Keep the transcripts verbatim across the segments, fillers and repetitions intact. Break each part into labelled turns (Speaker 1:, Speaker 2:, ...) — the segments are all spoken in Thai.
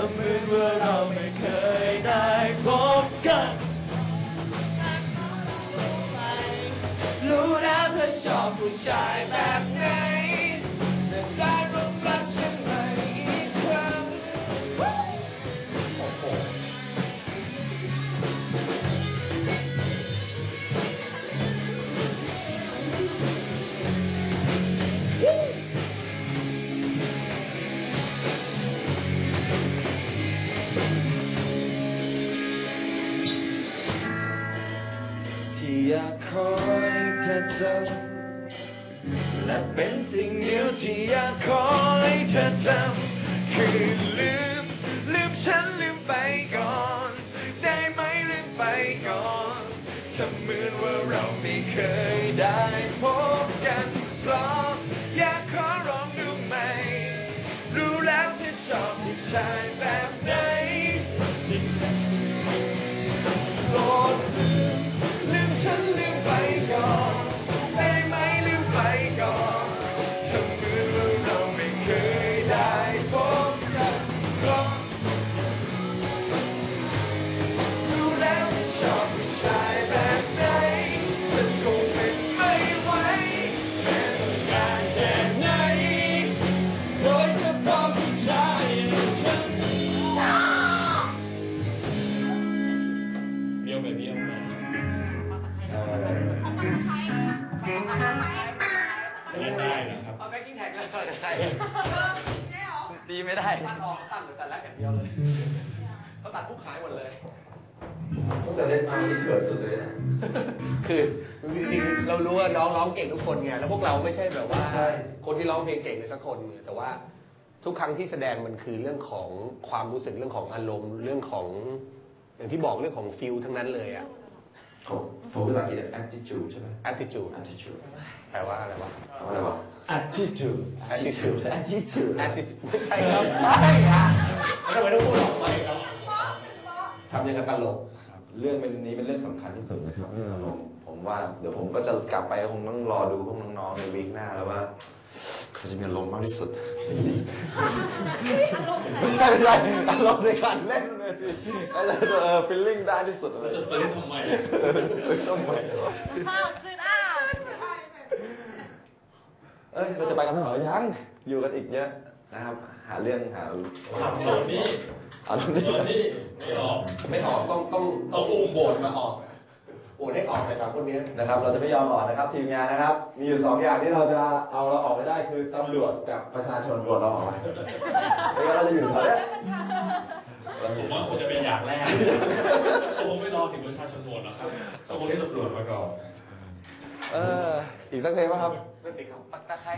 Speaker 1: ำเหมือนว่าเราไม่เคยได้พบกันรู้แล้วเธอชอบผู้ชายแบบไหนจะได้บอกรักฉันใหม่อีกครั้งโอ้โหที่อยากคอยเธอเธอและเป็นสิ่งเดียวที่อยากขอให้เธอจำคือลืมลืมฉันลืมไปก่อนได้ไหมลืมไปก่อนทำเหมือนว่าเราไม่เคยได้พบกันเพราะอยากขอร้องดูไหมรู้แล้วเธอชอบผู้ชายแบบไหนโปรดลืมลืมฉันลืมไปก่อนได้ไหมลืมไปก่อนทำเหมือนว่าเราไม่เคยได้พบกันเพราะรู้แล้วว่าชอบผู้ชายแบบไหนฉันคงเป็นไม่ไหวแม้ต้องการแค่ไหนโดยเฉพาะผู้ชายอย่างฉันเบี้ยวไปเบี้ยวมาเล่นได้นะครับเอาแบ็คกิ้งแท็กเลยใช่ตีไม่ได้ตัดออกตัดหรือตัดแรกอย่างเดียวเลยเขาตัดปุ๊บหายหมดเลยตั้งแต่เล่นมาที่เขินสุดเลยนะ
Speaker 2: คือจริงๆเรารู้ว่าน้องร้องเก่งทุกคนไงแล้วพวกเราไม่ใช่แบบว่าคนที่ร้องเพลงเก่งเลยสักคนแต่ว่าทุกครั้งที่แสดงมันคือเรื่องของความรู้สึกเรื่องของอารมณ์เรื่องของอย่างที่บอกเรื่องของฟิลทั้งนั้นเลยอ่ะ
Speaker 1: ผมผมภาษาอังกฤษ attitude ใช่ไหม
Speaker 2: attitude
Speaker 1: attitude
Speaker 2: แปลว่าอะไรวะ
Speaker 1: อะไรวะ attitude
Speaker 2: attitude
Speaker 1: attitude
Speaker 2: attitude ไม่ใช่ครับใช่อะทำไมต้องพูดออกไปครับทำยังไงตลก
Speaker 1: เรื่องเป็นนี้เป็นเรื่องสำคัญที่สุดนะครับเรื่องอารมณ์ผมว่าเดี๋ยวผมก็จะกลับไปคงต้องรอดูพวกน้องๆในวีคหน้าแล้วว่าเขาจะมีอารมณ์มากที่สุดไม่ใช่ไม่ใช่อารมณ์ในการเล่นเลยสิอาจจะเออ feeling ได้ที่สุดอะไร
Speaker 3: จะซื้อทำไม
Speaker 1: ซื้อทำไมเอ้ยเราจะไปกันไม่หรอยังอยู่กันอีกเยอะนะครับหาเรื่องหา
Speaker 3: ทำโซนนี้
Speaker 1: อารมณ์นี้
Speaker 3: ไม่ออก
Speaker 2: ไม่ออกต้องต้องต้องอุ้มโบนมาออกโอนให้ออกไปสามคนนี้
Speaker 1: นะครับเราจะไม่ยอมออกนะครับทีมงานนะครับมีอยู่สองอย่างที่เราจะเอาเราออกไม่ได้คือตำรวจกับประชาชนโหวตเราออกไปไม่งั้นเราจะอยู่แถวนี้
Speaker 3: ผมว่าคงจะเป็นอย่างแรกคงไม่รอถึงประชาชนโหวตนะครับเขาคงเรียกตำรวจมาก่อน
Speaker 1: เอออีกสักเพลงป่ะครับ
Speaker 2: นั่นสิครับปักตะไคร้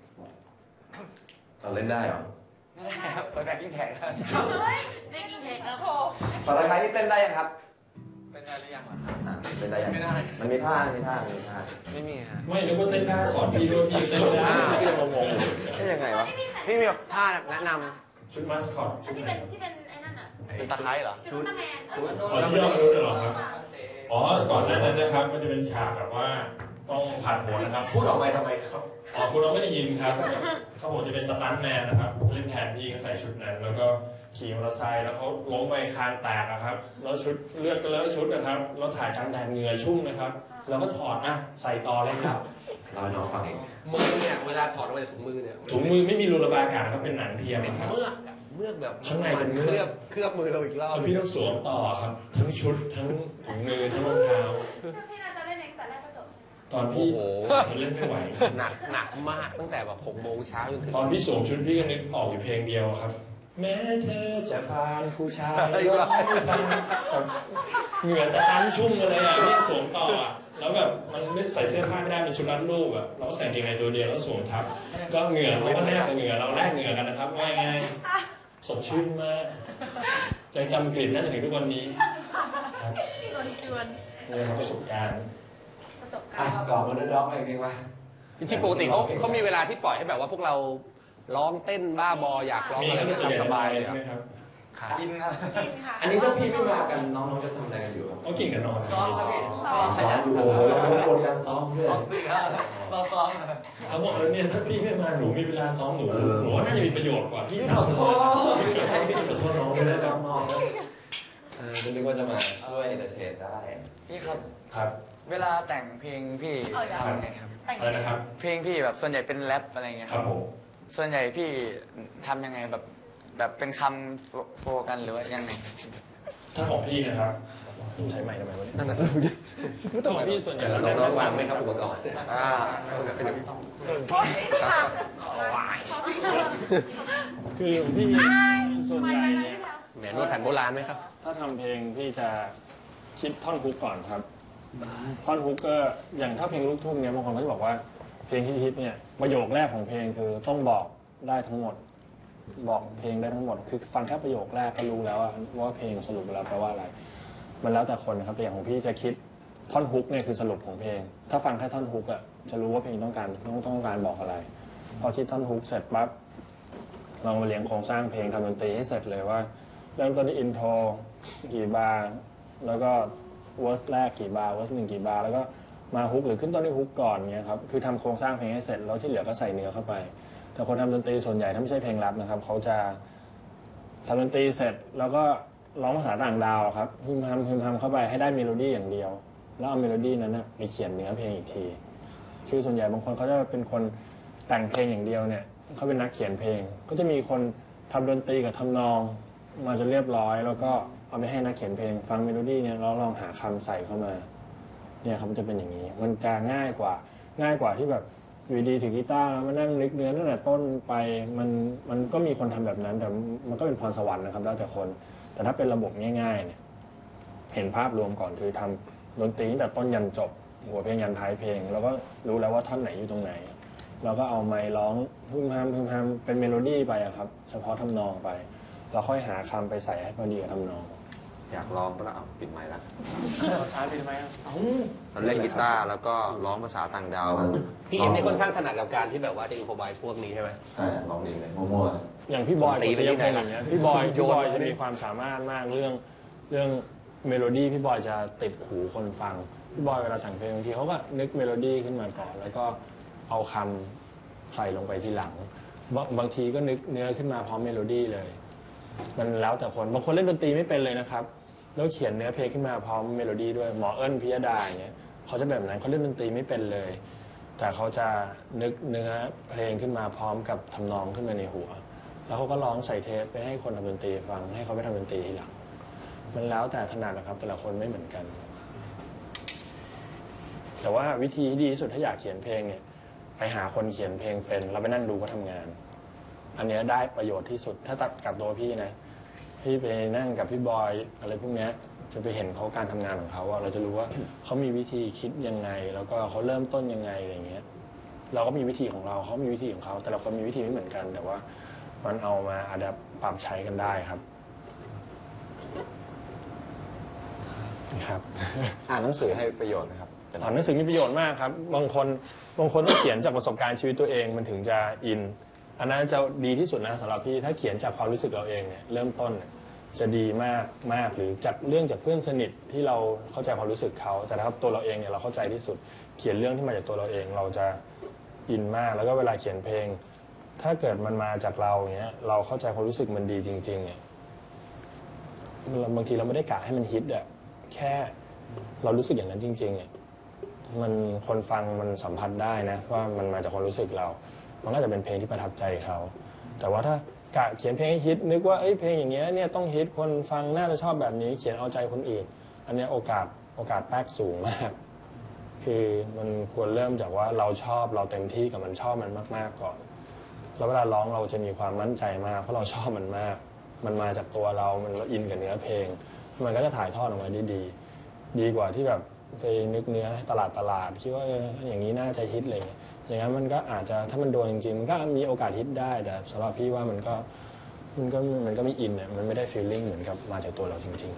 Speaker 1: เราเล่นได้เหรอ
Speaker 2: ไม่ได้ครับเปิดแบ็คกิ้งแท็กครับ
Speaker 4: แบ็คกิ้งแท็กครับโ
Speaker 2: ปักตะไคร้นี่เต้นได้ยังครับ
Speaker 1: เป็นได้หรือยังล่ะเป็นได้ยังไม่ได้มันมีท่ามีท่ามีท่า
Speaker 2: ไม่มีฮะ
Speaker 3: ไม่นึกว่าเต้นได้สอนพี่ด้วยพี่เต้นได้
Speaker 1: พี่จะงงๆนี่ยังไงวะ
Speaker 2: พี่มีแบบท่าแนะน
Speaker 3: ำชุดมาสคอต
Speaker 4: ที่เป็นที่เป็นไอ้นั่นอ่ะ
Speaker 2: ชุดตะไคร้เหรอ
Speaker 4: ชุดตะแมนชุด
Speaker 3: อ๋อที่ยอดมนุษย์เหรอครับอ๋อก่อนหน้านั้นนะครับมันจะเป็นฉากแบบว่าต้องผ่านหัวนะครับ
Speaker 2: พูดออกไปทำไมครับ
Speaker 3: อ๋อคุณเราไม่ได้ยินครับเขาบอกจะเป็นสตันท์แมนนะครับเล่นแทนพี่ก็ใส่ชุดนั้นแล้วก็ขี่มอเตอร์ไซค์แล้วเขาล้มไปคางแตกนะครับแล้วชุดเลือดก็เลอะชุดนะครับแล้วถ่ายกลางแดดเหงื่อชุ่มนะครับแล้วก็ถอดอ่ะใส่ต่อเลยครับ
Speaker 1: เราน้องฟังเอง
Speaker 2: มือเนี่ยเวลาถอดออกมาจากถุงมือเนี่ย
Speaker 3: ถุงมือไม่มีรูระบายอากาศครับเป็นหนังเทียมครับ
Speaker 2: เมือกเมือกแบบ
Speaker 3: ข้างในเป็น
Speaker 2: เคลือบเคลือบมือเราอีกรอบ
Speaker 3: พี่ต้องสวมต่อครับทั้งชุดทั้งถุงมือทั้งรองเท้า
Speaker 4: พี่น่าจะเล่นเองแต่แรกก็จบ
Speaker 3: ตอนพี่เล่นไม่ไหว
Speaker 2: หนักหนักมากตั้งแต่แบบหกโมงเช้าจนถึง
Speaker 3: ตอนพี่สวมชุดพี่ก็นึกออกอยู่เพลงเดียวครับแม้เธอจะผ่านผู้ชายเหงื่อสตันชุ่มเลยอ่ะพี่สวมต่ออ่ะแล้วแบบมันไม่ใส่เสื้อผ้าไม่ได้เป็นชุดรัดรูปอ่ะเราก็ใส่เกงในตัวเดียวแล้วสวมทับก็เหงื่อเขาก็แนบกับเหงื่อเราแลกเหงื่อกันนะครับว่าไงสดชื่นมากยังจำกลิ่นน่าจะถึงทุกวันนี้ครับนี่ครับประสบการณ์
Speaker 4: ประสบการณ์
Speaker 1: ก่อนมาด็อกอะไรนี่วะ
Speaker 2: จริงๆปกติเขาเขามีเวลาที่ปล่อยให้แบบว่าพวกเราร้องเต้นบ้าบออยากร้องอะไรก็ทำสบายเลยครับครับ
Speaker 5: กินครับ
Speaker 4: กินค่ะ
Speaker 1: อันนี้ถ้าพี่ไม่มากันน้องๆจะทำอะไรกันอยู่ครับ
Speaker 3: ก็กินกับนอน
Speaker 5: ซ้อมครับพี่
Speaker 1: ซ้อมอยู่โอ้โหแล้วเป็นคนการซ้อมด้วย
Speaker 5: ซ้อมสิครับซ้อมซ้อม
Speaker 3: เขาบอกแล้วเนี่ยถ้าพี่ไม่มาหนูมีเวลาซ้อมหนูหนูว่าน่าจะมีประโยชน์กว่าพี่
Speaker 1: ข
Speaker 3: สา
Speaker 1: อ
Speaker 3: ว
Speaker 1: โท
Speaker 3: พี่
Speaker 1: ษ
Speaker 3: ขอโทษน้อง
Speaker 1: ไม่
Speaker 3: ไม่
Speaker 1: ได้
Speaker 3: ได้
Speaker 1: รั
Speaker 3: รั
Speaker 1: บบ น้องเออไม่นึกว่าจะมาช่วยเอนเตอร์เทนได้
Speaker 5: พี่ครับ
Speaker 3: ครับ
Speaker 5: เวลาแต่งเพลงพี่ทำไงครับ
Speaker 4: แต่ง
Speaker 3: อะไรนะครับ
Speaker 5: เพลงพี่แบบส่วนใหญ่เป็นแรปอะไรเงี้ย
Speaker 3: ครับผม
Speaker 5: ส่วนใหญ่พี่ทำยังไงแบบแบบเป็นคำโฟกันหรือว่ายังไง
Speaker 3: ถ้าของพี่นะครับใช้ใหม่ทำไมวะเนี่ย
Speaker 2: นั่นน่ะสิ
Speaker 3: ถ้าของพี่ส่วนใหญ่
Speaker 2: เดี๋ยว
Speaker 3: เรา
Speaker 2: น้
Speaker 3: ได้
Speaker 2: องๆ
Speaker 3: ฟั
Speaker 2: วาง
Speaker 3: ง
Speaker 2: ไห
Speaker 3: ไห
Speaker 2: ม
Speaker 3: ม
Speaker 2: ค
Speaker 3: ค
Speaker 2: รั
Speaker 3: รั
Speaker 2: บบ อุปกรณ์อ่าเดี๋ยวเดี๋ยว
Speaker 4: โทษทีค่ะ
Speaker 3: คือพี่ส่วนใหญ่เนี่ย
Speaker 2: แหมนวดแผนโบราณไหมครับ
Speaker 3: ถ้าทำเพลงพี่จะคิดท่อนฮุกก่อนครับ ท่อนฮุกก็อย่างถ้าเพลงลูกทุ่งเนี่ยบางคนเขาจะบอกว่าเพลงฮิตๆเนี่ยประโยคแรกของเพลงคือต้องบอกได้ทั้งหมด บอกเพลงได้ทั้งหมด คือฟังแค่ประโยคแรกก็รู้แล้วว่าเพลงสรุปแล้วแปลว่าอะไร มันแล้วแต่คนนะครับแต่อย่างของพี่จะคิดท่อนฮุกเนี่ยคือสรุปของเพลง ถ้าฟังแค่ท่อนฮุกอ่ะจะรู้ว่าเพลงต้องการต้องต้องการบอกอะไร พอคิดท่อนฮุกเสร็จปั๊บลองมาเรียงโครงสร้างเพลงทำดนตรีให้เสร็จเลยว่าเริ่มต้นที่อินโทรกี่บาร์แล้วก็เวอร์สแรกกี่บาร์เวอร์สหนึ่งกี่บาร์แล้วก็มาฮุกหรือขึ้นต้นที่ฮุกก่อนเงี้ยครับคือทำโครงสร้างเพลงให้เสร็จแล้วที่เหลือก็ใส่เนื้อเข้าไปแต่คนทำดนตรีส่วนใหญ่ถ้าไม่ใช่เพลงแรปนะครับเขาจะทำดนตรีเสร็จแล้วก็ร้องภาษาต่างดาวครับพึมพำพึมพำเข้าไปให้ได้เมโลดี้อย่างเดียวแล้วเอาเมโลดี้นั้นนะไปเขียนเนื้อเพลงอีกทีคือส่วนใหญ่บางคนเขาจะเป็นคนแต่งเพลงอย่างเดียวเนี่ยเขาเป็นนักเขียนเพลงก็จะมีคนทำดนตรีกับทำนองมาจนเรียบร้อยแล้วก็เอาไปให้นักเขียนเพลงฟังเมโลดี้เนี่ยแล้วลองหาคำใส่เข้ามาเนี่ยครับมันจะเป็นอย่างนี้มันจะง่ายกว่าง่ายกว่าที่แบบอยู่ดีถือกีตาร์แล้วมานั่งนึกเนื้อตั้งแต่ต้นไปมันมันก็มีคนทำแบบนั้นแต่มันก็เป็นพรสวรรค์นะครับแล้วแต่คนแต่ถ้าเป็นระบบง่ายๆเนี่ยเห็นภาพรวมก่อนคือทำดนตรีตั้งแต่ต้นยันจบหัวเพลงยันท้ายเพลงแล้วก็รู้แล้วว่าท่อนไหนอยู่ตรงไหนแล้วก็เอาไมค์ร้องพึมพำพึมพำเป็นเมโลดี้ไปอะครับเฉพาะทำนองไปแล้วค่อยหาคำไปใส่ให้พอดีกับทำนอง
Speaker 1: อยากลองก็แล้วเอาปิดไมค์ละ
Speaker 5: ช้าไปทำไมครับ
Speaker 1: ตอนเล่นกีตาร์แล้วก็ร้องภาษาต่างดาวมัน
Speaker 2: พี่เอ็มนี่ค่อนข้างถนัดกับการที่แบบว่าจะอินโฟไวส์พวกนี้ใช่ไหม
Speaker 1: ใช่ร้องดีเลยมั่ว
Speaker 3: อย่างพี่บอย
Speaker 2: ตี
Speaker 3: กับ
Speaker 2: ไป
Speaker 3: เสีย
Speaker 2: ที่
Speaker 3: ง
Speaker 2: ไหน
Speaker 3: เพลง
Speaker 2: ล่ะ
Speaker 3: อย่างเงี้ยพี่บอย
Speaker 2: โย
Speaker 3: พี่
Speaker 2: น
Speaker 3: บอย
Speaker 2: มา
Speaker 3: จะ
Speaker 2: ดิ
Speaker 3: มีความสามารถมากเรื่องเรื่องเมโลดี้พี่บอยจะติดหูคนฟังพี่บอยเวลาแต่งเพลงบางทีเขาก็นึกเมโลดี้ขึ้นมาก่อนแล้วก็เอาคำใส่ลงไปทีหลังบางบางทีก็นึกเนื้อขึ้นมาพร้อมเมโลดี้เลยมันแล้วแต่คนบางคนเล่นดนตรีไม่เป็นเลยนะครับแล้วเขียนเนื้อเพลงขึ้นมาพร้อมเมโลดี้ด้วยหมอเอิญพิยดาอย่างเงี้ยเขาจะแบบนั้นเขาเล่นดนตรีไม่เป็นเลยแต่เขาจะนึกเนื้อเพลงขึ้นมาพร้อมกับทำนองขึ้นมาในหัวแล้วเขาก็ร้องใส่เทปไปให้คนทำดนตรีฟังให้เขาไปทำดนตรีทีหลังมันแล้วแต่ถนัดนะครับแต่ละคนไม่เหมือนกันแต่ว่าวิธีที่ดีที่สุดถ้าอยากเขียนเพลงเนี่ยไปหาคนเขียนเพลงเป็นแล้วไปนั่งดูเขาทำงานอันนี้ได้ประโยชน์ที่สุดถ้าตัดกับตัวพี่นะพี่ไปนั่งกับพี่บอยอะไรพวกนี้จะไปเห็นเขาการทำงานของเขาว่าเราจะรู้ว่าเขามีวิธีคิดยังไงแล้วก็เขาเริ่มต้นยังไงอะไรเงี้ยเราก็มีวิธีของเราเขามีวิธีของเขาแต่ละคนมีวิธีไม่เหมือนกันแต่ว่ามันเอามาอัดแอปปรับใช้กันได้ครับครับ
Speaker 1: อ่านหนังสือให้ประโยชน์นะครับ
Speaker 3: อ่านหนังสือมีประโยชน์มากครับบางคนบางคนต้องเขียนจากประสบการณ์ชีวิตตัวเองมันถึงจะอินอันนั้นจะดีที่สุดนะสำหรับพี่ถ้าเขียนจากความรู้สึกเราเองเนี่ยเริ่มต้นจะดีมากมากหรือจากเรื่องจากเพื่อนสนิทที่เราเข้าใจความรู้สึกเขาแต่ถ้าตัวเราเองเนี่ยเราเข้าใจที่สุดเขียนเรื่องที่มาจากตัวเราเองเราจะอินมากแล้วก็เวลาเขียนเพลงถ้าเกิดมันมาจากเราเนี้ยเราเข้าใจความรู้สึกมันดีจริงๆเนี่ยบางทีเราไม่ได้กะให้มันฮิตอะแค่เรารู้สึกอย่างนั้นจริงๆเนี่ยมันคนฟังมันสัมผัสได้นะว่ามันมาจากความรู้สึกเรามันก็จะเป็นเพลงที่ประทับใจเขาแต่ว่าถ้ากะเขียนเพลงให้ฮิตนึกว่าเอ้ยเพลงอย่างเงี้ยเนี่ยต้องฮิตคนฟังน่าจะชอบแบบนี้เขียนเอาใจคนอื่นอันนี้โอกาสโอกาสแป๊กสูงมากคือมันควรเริ่มจากว่าเราชอบเราเต็มที่กับมันชอบมันมากๆก่อนแล้วเวลาร้องเราจะมีความมั่นใจมากเพราะเราชอบมันมากมันมาจากตัวเรามันเราอินกับเนื้อเพลงมันก็จะถ่ายทอดออกมาได้ดีดีกว่าที่แบบไปนึกเนื้อตลาดตลาดคิดว่าอย่างนี้น่าจะฮิตอะไรเงี้ยอย่างนั้นมันก็อาจจะถ้ามันโดนจริงๆมันก็มีโอกาสฮิตได้แต่สำหรับพี่ว่ามันก็มันก็มันก็ไม่อินเนี่ยมันไม่ได้ฟีลลิ่งเหมือนกับมาจากตัวเราจริงๆ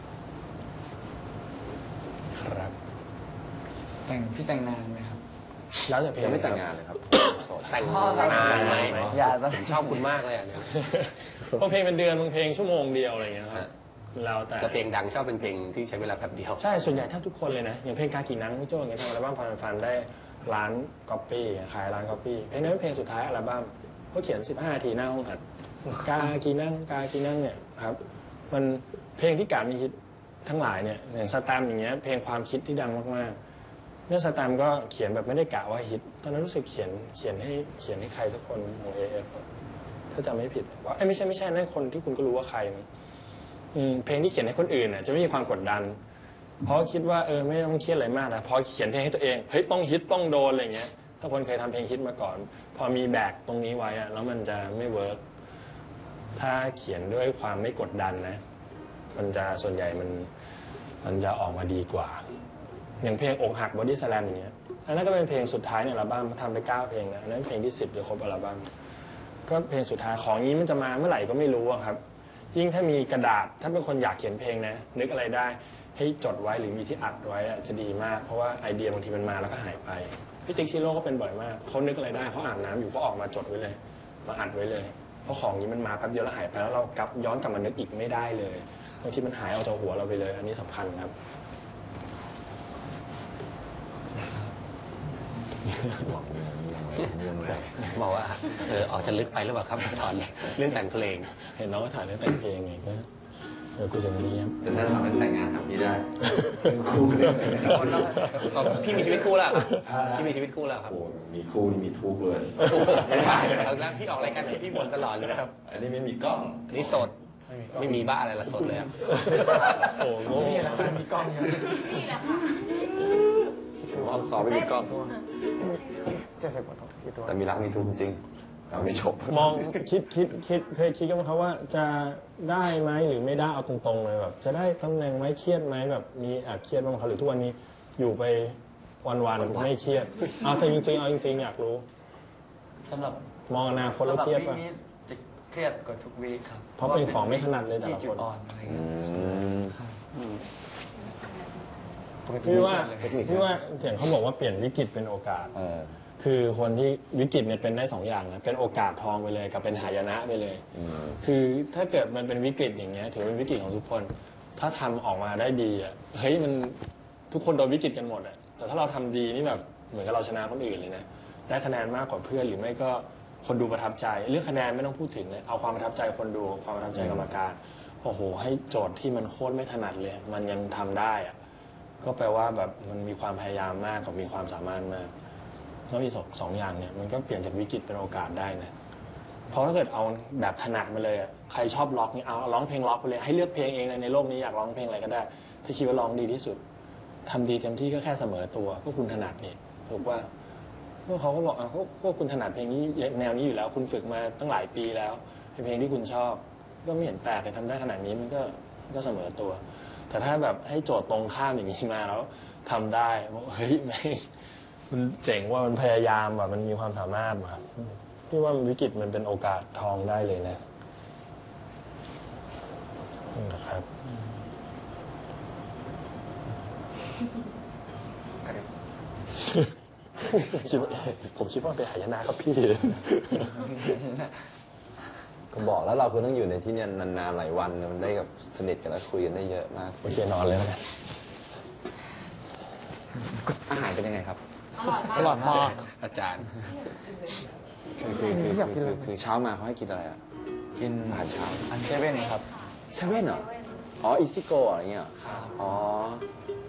Speaker 3: ครับ
Speaker 5: แต่งพี่แต่งนานไหมครับ
Speaker 3: แล้วแต่เพลง
Speaker 1: ยังไม่แต่งงานเลยครับโสด
Speaker 2: แต่งนานไหม
Speaker 5: อย่าต้อง
Speaker 2: ผมชอบคุณมากเลยอ่ะเนี่ย
Speaker 3: บางเพลงเป็นเดือนบางเพลงชั่วโมงเดียวอะไรอย่างเงี้ยครับแล้วแต่
Speaker 2: แล้วเพลงดังชอบเป็นเพลงที่ใช้เวลาแป๊บเดียว
Speaker 3: ใช่ส่วนใหญ่แทบทุกคนเลยนะอย่างเพลงกากีนังพี่โจ้อย่างเงี้ยทำอัลบั้มฟันฟันได้ล้านก๊อปปี้ขายล้านก๊อปปี้เพลงนั้นเป็นเพลงสุดท้ายอัลบั้มเขาเขียนสิบห้านาทีหน้าห้องอัดกากีนังกากีนังเนี่ยครับมันเพลงที่กามีฮิตทั้งหลายเนี่ยอย่างสแตมป์อย่างเงี้ยเพลงความคิดที่ดังมากๆเนี่ยสแตมป์ก็เขียนแบบไม่ได้กะว่าฮิตตอนนั้นรู้สึกเขียนเขียนให้เขียนให้ใครสักคนของ เอ เอฟ ถ้าจำไม่ผิดว่าไม่ใช่ไม่ใช่นั่นคนที่คุณก็รู้ว่าใครเพลงที่เขียนให้คนอื่นน่ะจะไม่มีความกดดันเพราะคิดว่าเออไม่ต้องเครียดอะไรมากแต่พอเขียนเพลงให้ตัวเองเฮ้ยต้องฮิตต้องโดนอะไรเงี้ยถ้าคนเคยทำเพลงฮิตมาก่อน พอมีแบกตรงนี้ไว้อะแล้วมันจะไม่เวิร์กถ้าเขียนด้วยความไม่กดดันนะมันจะส่วนใหญ่มันมันจะออกมาดีกว่าอย่างเพลงอกหักบอดี้สแลมอย่างเงี้ยอันนั้นก็เป็นเพลงสุดท้ายในอัลบั้มทำไปเก้าเพลงนะอันนั้นเพลงที่สิบจะครบอัลบั้มก็เพลงสุดท้ายของนี้มันจะมาเมื่อไหร่ก็ไม่รู้ครับยิ่งถ้ามีกระดาษถ้าเป็นคนอยากเขียนเพลงนะนึกอะไรได้ให้จดไว้หรือมีที่อัดไว้จะดีมากเพราะว่าไอเดียบางทีมันมาแล้วก็หายไปพี่ติ๊กชิโร่ก็เป็นบ่อยมากเขานึกอะไรได้เขาอาบน้ำอยู่เขาออกมาจดไว้เลยมาอัดไว้เลยเพราะของนี้มันมาแป๊บเดียวแล้วหายไปแล้วเรากลับย้อนกลับมานึกอีกไม่ได้เลยบางทีมันหายออกจากหัวเราไปเลยอันนี้สำคัญครับ
Speaker 2: บอกว่าเออออกจะลึกไปหรือเปล่าครับสอนเรื่องแต่งเพลง
Speaker 3: เห็นน้องก็ถ่ายเรื่องแต่งเพลงไงก็เออกูจะเรียบ
Speaker 1: แต่ถ้าทำเรื่องแต่งงานทำไม่ได้เป็นคู่เลย
Speaker 2: พี่มีชีวิตคู่แล้วพี่มีชีวิตคู่แล้วครับ
Speaker 1: โอ้มีคู่นี่มีทุกข์เลย
Speaker 2: ไม่ได้แล้วพี่ออกรายการไหนพี่บ่นตลอดเลยนะครับ
Speaker 1: อันนี้ไม่มีกล้อง
Speaker 2: นี่สดไม่มีบ้าอะไรละสดเลยครับ
Speaker 3: โอ้โห
Speaker 4: นี่แหละค่ะ
Speaker 1: ห้องซ้อมไม่มีกล้อง
Speaker 5: จะเสร็จหมดกี่ตัว
Speaker 1: แต่มีรักมีทุกข์จริงเราไม่จบ
Speaker 3: มองคิดคิดคิดเคยคิดกันไหมครับว่าจะได้ไหมหรือไม่ได้เอาตรงๆเลยแบบจะได้ตำแหน่งไหมเครียดไหมแบบมีแอบเครียดบ้างไหมครับหรือทุกวันนี้อยู่ไปวันๆไม่เครียดเอาแต่จริงๆเอาจริงๆอยากรู้
Speaker 5: สำหรับ
Speaker 3: มองอนาคตแล้วเครียด
Speaker 5: สำห
Speaker 3: ป่ะ
Speaker 5: บวีคนี้จะเครียดกว่าทุกวีคครับ
Speaker 3: เพราะเป็นของไม่ถนัดเลยแต่
Speaker 5: ที่
Speaker 3: ละ
Speaker 5: จุ
Speaker 3: ค
Speaker 5: ด
Speaker 3: น
Speaker 5: อ่อนอะไร
Speaker 1: อื
Speaker 5: เงี้ย
Speaker 1: ม
Speaker 3: พี่ว่า
Speaker 1: เทคนิค
Speaker 3: พี่ว่าอย่างเขาบอกว่าเปลี่ยนวิกฤตเป็นโอกาส
Speaker 1: เออ
Speaker 3: คือคนที่วิกฤตเนี่ยเป็นได้สองอย่างนะเป็นโอกาสทองไปเลยกับเป็นหายนะไปเลย
Speaker 1: อืม
Speaker 3: คือถ้าเกิดมันเป็นวิกฤตอย่างเงี้ยถือเป็นวิกฤตของทุกคน ถ้าทำออกมาได้ดีอ่ะเฮ้ยมันทุกคนโดนวิกฤตกันหมดอ่ะแต่ถ้าเราทำดีนี่แบบเหมือนกับเราชนะคนอื่นเลยนะได้คะแนนมากกว่าเพื่อนหรือไม่ก็คนดูประทับใจเรื่องคะแนนไม่ต้องพูดถึงเลยเอาความประทับใจคนดูความประทับใจกรรมการโอ้โหให้โจทย์ที่มันโคตรไม่ถนัดเลย มันยังทำได้อ่ะก็แปลว่าแบบมันมีความพยายามมากกับมีความสามารถมากแล้วมีสองสองอย่างเนี่ยมันก็เปลี่ยนจากวิกฤตเป็นโอกาสได้นะเพราะถ้าเกิดเอาแบบถนัดมาเลยอ่ะใครชอบล็อกเนี่ยเอาร้องเพลงล็อกไปเลยให้เลือกเพลงเองเลยในโลกนี้อยากร้องเพลงอะไรก็ได้ถ้าคิดว่าร้องดีที่สุดทำดีเต็มที่ก็แค่เสมอตัวก็คุณถนัดนี่ถูกว่าพวกเขาก็บอกอ่ะพวกคุณถนัดเพลงนี้แนวนี้อยู่แล้วคุณฝึกมาตั้งหลายปีแล้วเป็นเพลงที่คุณชอบก็ไม่เห็นแปลกเลยทำได้ขนาดนี้มันก็ก็เสมอตัวแต่ถ้าแบบให้โจทย์ตรงข้ามอย่างนี้มาแล้วทำได้เฮ้ยไม่มันเจ๋งว่ามันพยายามแบบมันมีความสามารถแบบพี่ว่าวิกฤตมันเป็นโอกาสทองได้เลยนะนะครับคิดว่าผมคิดว่าเป็นหายนะครับพี่
Speaker 1: ก็บอกแล้วเราควรต้องอยู่ในที่นี่นานๆหลายวันมันได้กับสนิทกันแล้วคุยกันได้เยอะมาก
Speaker 3: โอเคนอนเลยแล้วกัน
Speaker 1: อาหารเป็นยังไงครับ
Speaker 2: อร่อยมากอาจารย์
Speaker 1: คือคือคือคือคือคือเช้ามาเขาให้กินอะไรอ่ะ
Speaker 5: กิน
Speaker 1: อาหารเช้า
Speaker 5: อันเซเว่นครับ
Speaker 1: เซเว่นเหรออ๋ออีซิโกอะไรเงี้ยเหรออ๋อ